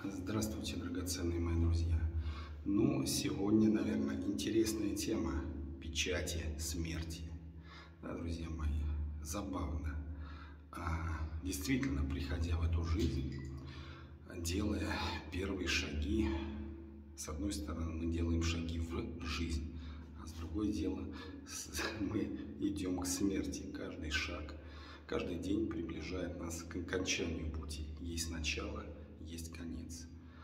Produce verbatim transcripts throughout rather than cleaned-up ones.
Здравствуйте, драгоценные мои друзья. Ну, сегодня, наверное, интересная тема печати смерти. Да, друзья мои, забавно. А, действительно, приходя в эту жизнь, делая первые шаги, с одной стороны, мы делаем шаги в жизнь, а с другой дело, мы идем к смерти. Каждый шаг, каждый день приближает нас к окончанию пути. Есть начало, есть конец.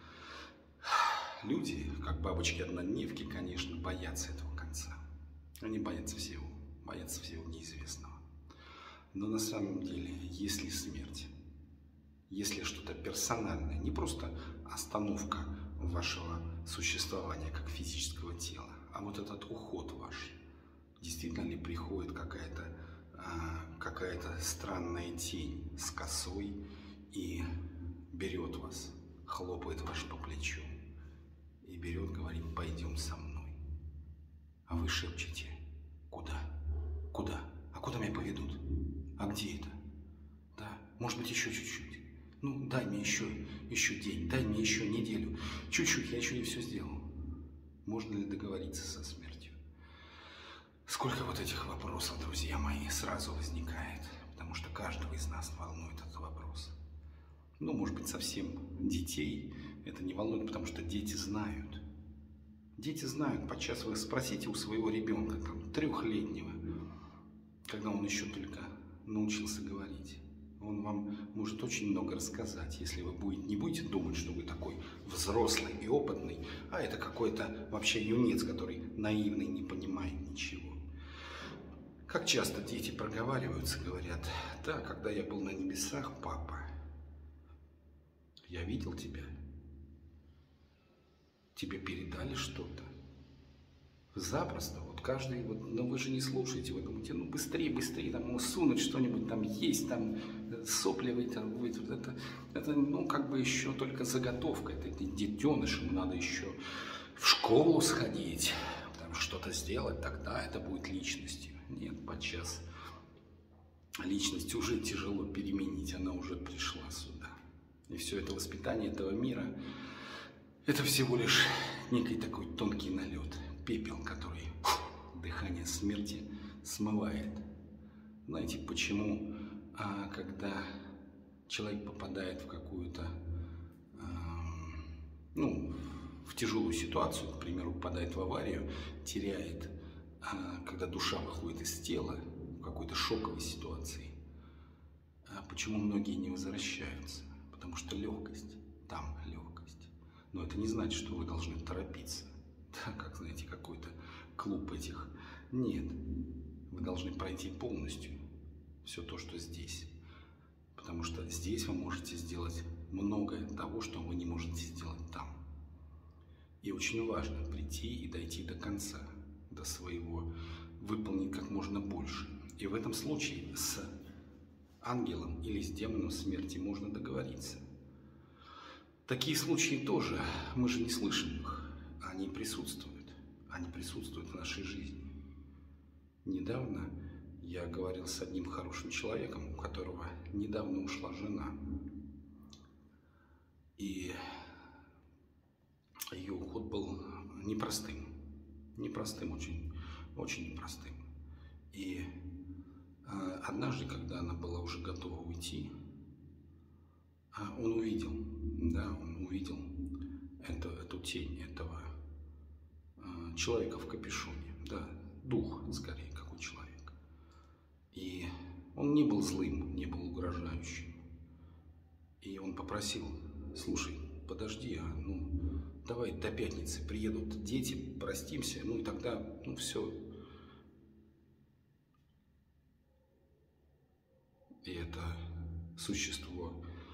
Люди, как бабочки-однодневки, конечно, боятся этого конца. Они боятся всего, боятся всего неизвестного. Но на самом деле, если смерть, если что-то персональное, не просто остановка вашего существования как физического тела, а вот этот уход ваш, действительно ли приходит какая-то какая-то странная тень с косой и берет вас, хлопает ваш по плечу и берет, говорит: пойдем со мной. А вы шепчете: куда? Куда? А куда меня поведут? А где это? Да, может быть, еще чуть-чуть. Ну, дай мне еще, еще день, дай мне еще неделю. Чуть-чуть, я еще не все сделал. Можно ли договориться со смертью? Сколько вот этих вопросов, друзья мои, сразу возникает, потому что каждого из нас волнует этот вопрос. Ну, может быть, совсем детей это не волнует, потому что дети знают. Дети знают. Подчас вы спросите у своего ребенка, там, трехлетнего, когда он еще только научился говорить. Он вам может очень много рассказать, если вы будете, не будете думать, что вы такой взрослый и опытный, а это какой-то вообще юнец, который наивный, не понимает ничего. Как часто дети проговариваются, говорят: да, когда я был на небесах, папа, я видел тебя. Тебе передали что-то. Запросто. Вот каждый, вот, но вы же не слушаете, вы думаете: ну быстрее, быстрее, там, ну, сунуть что-нибудь, там есть, там, сопливый, там, будет, вот это, это, ну, как бы еще только заготовка, это детеныш, ему надо еще в школу сходить, там, что-то сделать, тогда это будет личностью. Нет, подчас личность уже тяжело переменить, она уже пришла сюда. И все это воспитание этого мира, это всего лишь некий такой тонкий налет, пепел, который дыхание смерти смывает. Знаете, почему, а, когда человек попадает в какую-то, а, ну, в тяжелую ситуацию, к примеру, попадает в аварию, теряет, а, когда душа выходит из тела, в какой-то шоковой ситуации, а почему многие не возвращаются? Потому что легкость, там легкость. Но это не значит, что вы должны торопиться. Да, как, знаете, какой-то клуб этих. Нет, вы должны пройти полностью все то, что здесь. Потому что здесь вы можете сделать многое того, что вы не можете сделать там. И очень важно прийти и дойти до конца, до своего, выполнить как можно больше. И в этом случае с ангелом или с демоном смерти можно договориться. Такие случаи тоже, мы же не слышим их. Они присутствуют, они присутствуют в нашей жизни. Недавно я говорил с одним хорошим человеком, у которого недавно ушла жена. И ее уход был непростым, непростым, очень, очень непростым. И э, однажды, когда она была уже готова уйти, он увидел, да, он увидел эту, эту тень этого человека в капюшоне, да, дух, скорее, как у человека. И он не был злым, не был угрожающим. И он попросил: слушай, подожди, а, ну, давай до пятницы приедут дети, простимся, ну и тогда, ну, все. И это существо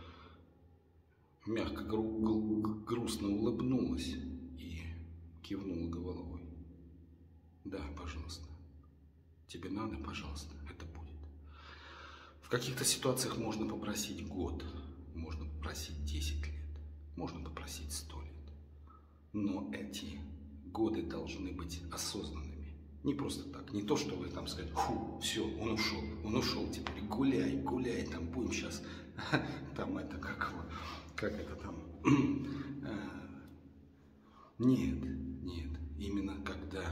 мягко, гру грустно улыбнулось и кивнула головой. Да, пожалуйста. Тебе надо, пожалуйста, это будет. В каких-то ситуациях можно попросить год, можно попросить десять лет, можно попросить сто лет. Но эти годы должны быть осознанными. Не просто так, не то, что вы там сказать: фу, все, он ушел, он ушел, теперь гуляй, гуляй, там будем сейчас, там это как его, как это там, нет, нет, именно когда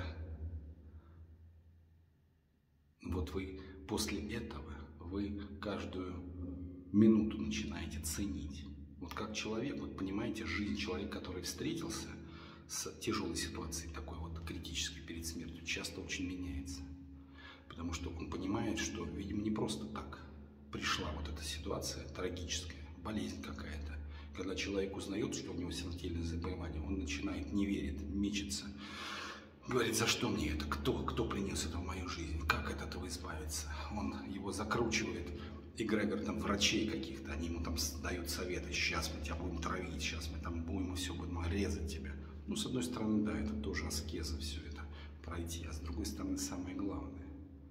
вот вы после этого, вы каждую минуту начинаете ценить. Вот как человек, вот понимаете, жизнь человека, который встретился с тяжелой ситуацией, такой вот критической перед смертью, часто очень меняется. Потому что он понимает, что, видимо, не просто так пришла вот эта ситуация трагическая, болезнь какая-то. Когда человек узнает, что у него смертельное заболевание, он начинает, не верит, мечется. Говорит, за что мне это? Кто? Кто принес это в мою жизнь? Как от этого избавиться? Он его закручивает. Эгрегор там врачей каких-то, они ему там дают советы. Сейчас мы тебя будем травить, сейчас мы там будем, все будем резать тебя. Ну, с одной стороны, да, это тоже аскеза, все это пройти. А с другой стороны, самое главное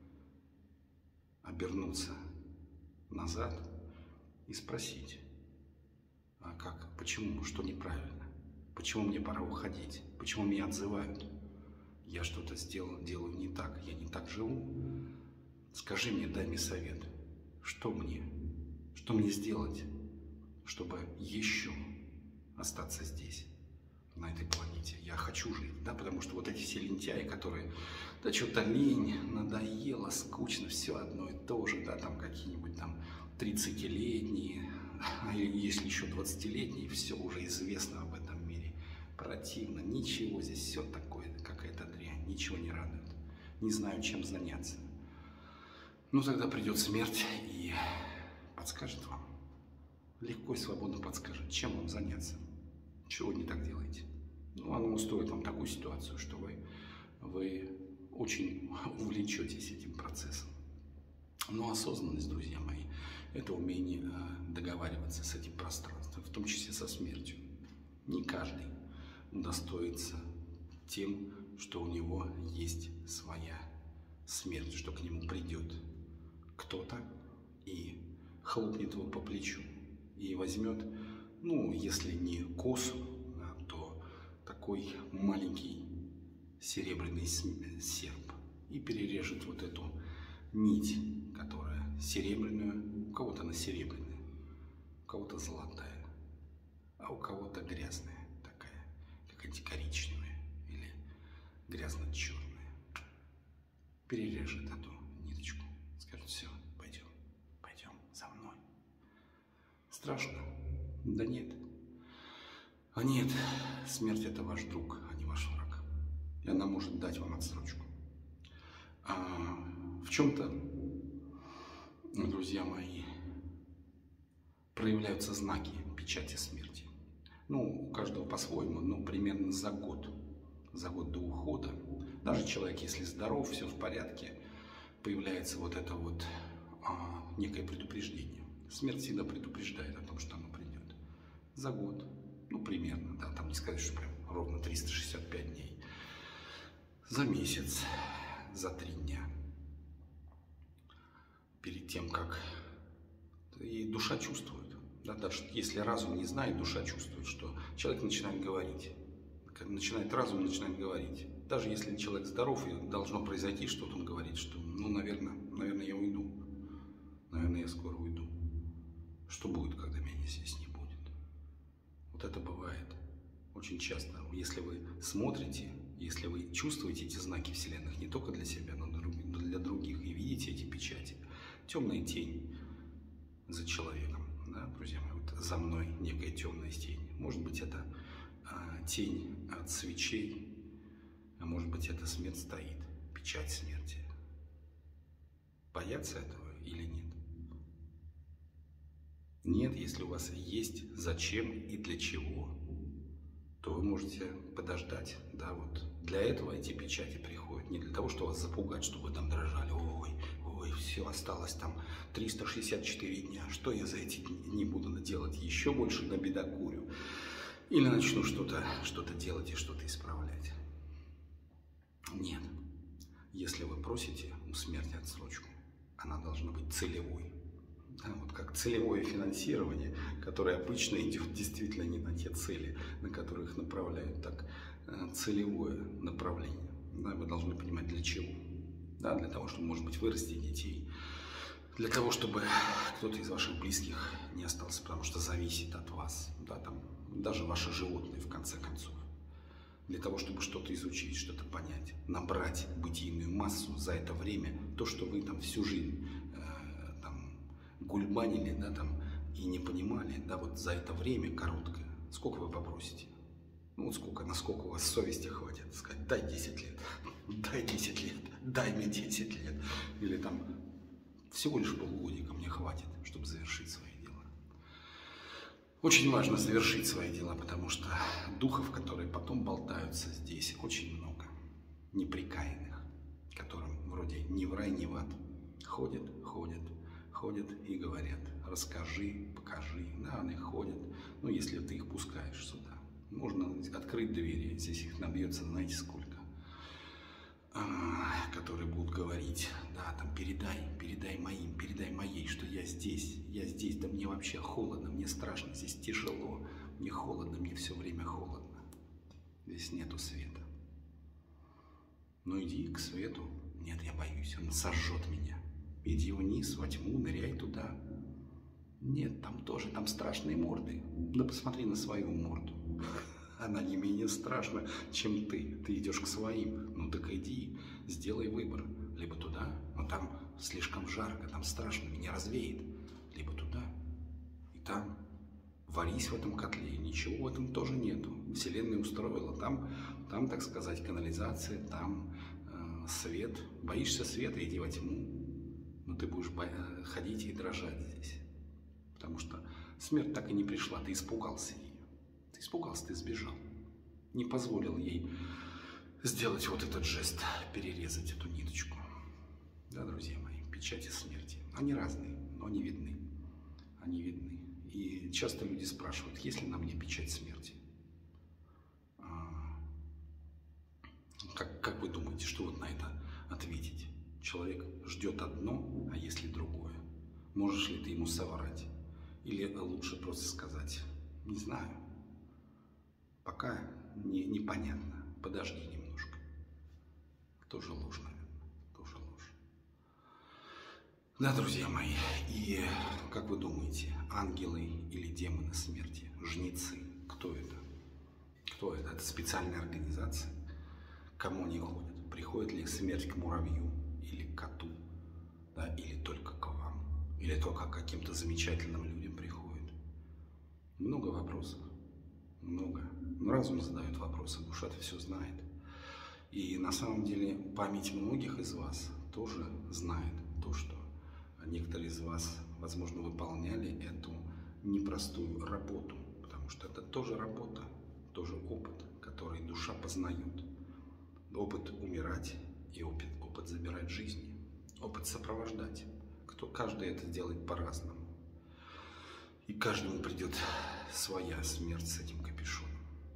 – обернуться назад и спросить, а как, почему, что неправильно? Почему мне пора уходить? Почему меня отзывают? Я что-то сделал, делаю не так, я не так живу. Скажи мне, дай мне совет. Что мне? Что мне сделать, чтобы еще остаться здесь, на этой планете? Я хочу жить, да, потому что вот эти все лентяи, которые, да, что-то лень, надоело, скучно, все одно и то же, да, там какие-нибудь там тридцатилетние, а если еще двадцатилетние, все уже известно об этом мире. Противно, ничего здесь, все такое, какая-то дрянь, ничего не радует. Не знаю, чем заняться. Ну, тогда придет смерть и подскажет вам, легко и свободно подскажет, чем вам заняться, чего не так делаете. Ну, оно устроит вам такую ситуацию, что вы, вы очень увлечетесь этим процессом. Но осознанность, друзья мои, это умение договариваться с этим пространством, в том числе со смертью. Не каждый удостоится тем, что у него есть своя смерть, что к нему придет кто-то и хлопнет его по плечу и возьмет, ну, если не косу, да, то такой маленький серебряный серп и перережет вот эту нить, которая серебряная, у кого-то она серебряная, у кого-то золотая, а у кого-то грязная такая, какая-нибудь коричневая или грязно-черная. Перережет эту ниточку, скажет, все, пойдем, пойдем за мной. Страшно? Да нет. А нет, смерть – это ваш друг, а не ваш враг. И она может дать вам отсрочку. А в чем-то, друзья мои, проявляются знаки печати смерти. Ну, у каждого по-своему, но примерно за год, за год до ухода. Даже человек, если здоров, все в порядке, появляется вот это вот а, некое предупреждение. Смерть всегда предупреждает о том, что оно придет. За год, ну, примерно, да, там не сказать, что прям ровно триста шестьдесят пять дней. За месяц, за три дня. Перед тем, как и душа чувствует. Да, даже если разум не знает, душа чувствует, что человек начинает говорить. Начинает разум, начинает говорить. Даже если человек здоров и должно произойти что-то, он говорит, что, ну, наверное, наверное, я уйду. Наверное, я скоро уйду. Что будет, когда меня здесь не будет? Вот это бывает очень часто. Если вы смотрите, если вы чувствуете эти знаки вселенных не только для себя, но и для других, и видите эти печати, темная тень за человеком, да, друзья мои, вот за мной некая темная тень. Может быть, это а, тень от свечей, а может быть, это смерть стоит, печать смерти. Бояться этого или нет? Нет, если у вас есть зачем и для чего, то вы можете подождать. Да, вот для этого эти печати приходят. Не для того, чтобы вас запугать, чтобы вы там дрожали. Ой, ой, все, осталось там триста шестьдесят четыре дня. Что я за эти дни буду делать? Еще больше набедокурю. Или начну что-то что-то делать и что-то исправлять. Нет. Если вы просите у смерти отсрочку, она должна быть целевой. Да, вот как целевое финансирование, которое обычно идет действительно не на те цели, на которые их направляют, так целевое направление. Да, вы должны понимать, для чего. Да, для того, чтобы, может быть, вырастить детей, для того, чтобы кто-то из ваших близких не остался, потому что зависит от вас, да, там, даже ваши животные, в конце концов. Для того, чтобы что-то изучить, что-то понять, набрать бытийную массу за это время, то, что вы там всю жизнь э, там, гульбанили, да, там, и не понимали, да, вот за это время короткое, сколько вы попросите? Ну, вот сколько, насколько у вас совести хватит сказать, дай десять лет, дай десять лет, дай мне десять лет, или там всего лишь полгодика мне хватит, чтобы завершить свои дела. Очень важно завершить свои дела, потому что духов, которые потом болтаются здесь, очень много. Неприкаянных, которым вроде ни в рай, ни в ад. Ходят, ходят, ходят и говорят, расскажи, покажи. Да, они ходят, ну, если ты их пускаешь сюда. Можно открыть двери, здесь их набьется, знаете, сколько. Которые будут говорить, да, там, передай, передай моим, передай моей, что я здесь, я здесь, да мне вообще холодно, мне страшно, здесь тяжело, мне холодно, мне все время холодно, здесь нету света. Ну иди к свету, нет, я боюсь, он сожжет меня, иди вниз, во тьму, ныряй туда, нет, там тоже, там страшные морды, да посмотри на свою морду. Она не менее страшна, чем ты. Ты идешь к своим. Ну так иди, сделай выбор. Либо туда, но там слишком жарко, там страшно, меня развеет. Либо туда. И там варись в этом котле. Ничего в этом тоже нету. Вселенная устроила. Там, там, так сказать, канализация, там э, свет. Боишься света, иди во тьму. Но ты будешь бо... ходить и дрожать здесь. Потому что смерть так и не пришла. Ты испугался ее. Ты испугался, ты сбежал. Не позволил ей сделать вот этот жест, перерезать эту ниточку. Да, друзья мои, печати смерти. Они разные, но они видны. Они видны. И часто люди спрашивают, есть ли на мне печать смерти? Как, как вы думаете, что вот на это ответить? Человек ждет одно, а если другое? Можешь ли ты ему соврать? Или лучше просто сказать, не знаю. Пока не, непонятно. Подожди немножко. Тоже ложь, наверное. Тоже ложь. Да, друзья мои. И как вы думаете, ангелы или демоны смерти, жнецы, кто это? Кто это? Это специальная организация? Кому они ходят? Приходит ли смерть к муравью или к коту? Да, или только к вам? Или только к каким-то замечательным людям приходит? Много вопросов. Много. Но разум задает вопросы, душа-то все знает. И на самом деле память многих из вас тоже знает то, что некоторые из вас, возможно, выполняли эту непростую работу, потому что это тоже работа, тоже опыт, который душа познает. Опыт умирать и опыт, опыт забирать жизни, опыт сопровождать. Кто, каждый это делает по-разному. И каждому придет своя смерть с этим капюшоном.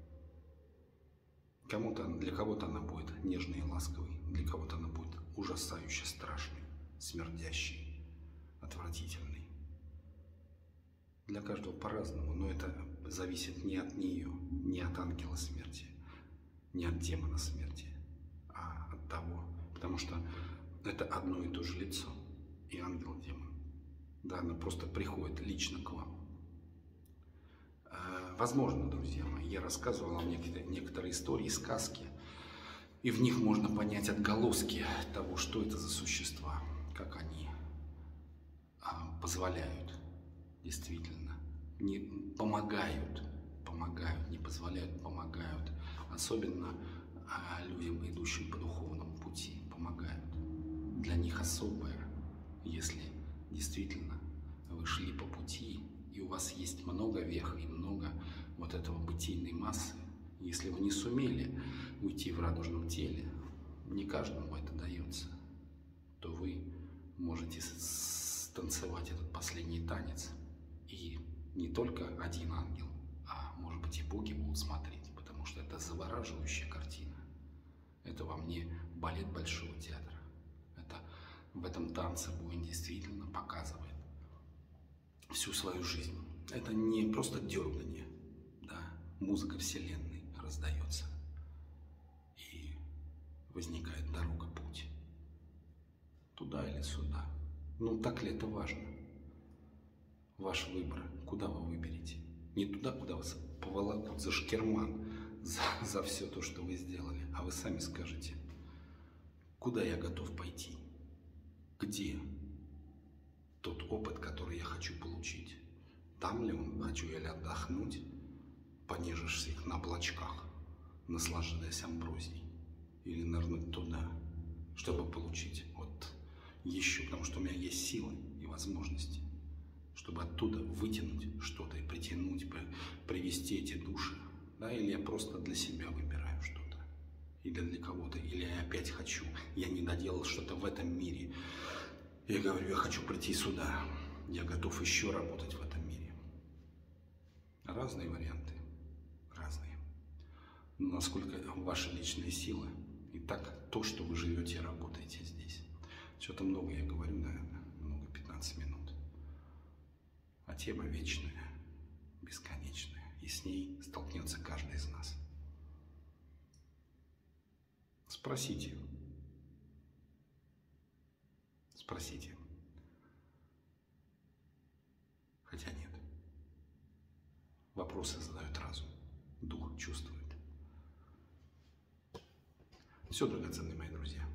Кому-то, для кого-то она будет нежной и ласковой, для кого-то она будет ужасающе страшной, смердящей, отвратительной. Для каждого по-разному, но это зависит не от нее, не от ангела смерти, не от демона смерти, а от того, потому что это одно и то же лицо, и ангел, и демон. Да, она просто приходит лично к вам. Возможно, друзья мои, я рассказывал вам некоторые истории, сказки, и в них можно понять отголоски того, что это за существа, как они позволяют, действительно, не помогают, помогают, не позволяют, помогают, особенно людям, идущим по духовному пути, помогают. Для них особое, если действительно вы шли по пути, и у вас есть много вех и много вот этого бытийной массы, если вы не сумели уйти в радужном теле, не каждому это дается, то вы можете станцевать этот последний танец, и не только один ангел, а может быть и боги будут смотреть, потому что это завораживающая картина. Это вам не балет Большого театра. Это в этом танце Бунин действительно показывает всю свою жизнь. Это не просто дергание, да, музыка Вселенной раздается, и возникает дорога, путь, туда или сюда, Ну, так ли это важно? Ваш выбор, куда вы выберете? Не туда, куда вас поволокут за шкерман, за, за все то, что вы сделали, а вы сами скажете, куда я готов пойти, где тот опыт, который я хочу получить. Там ли он, хочу я ли отдохнуть, понежишься их на облачках, наслаждаясь амброзией, или нырнуть туда, чтобы получить вот еще, потому что у меня есть силы и возможности, чтобы оттуда вытянуть что-то и притянуть, привести эти души, да, или я просто для себя выбираю что-то, или для кого-то, или я опять хочу, я не доделал что-то в этом мире, я говорю, я хочу прийти сюда, я готов еще работать в этом мире. Разные варианты, разные. Но насколько ваши личные силы, и так то, что вы живете и работаете здесь. Что-то много я говорю, наверное, много, пятнадцать минут. А тема вечная, бесконечная, и с ней столкнется каждый из нас. Спросите. Спросите. Хотя нет. Вопросы задает разум. Дух чувствует. Все, драгоценные мои друзья.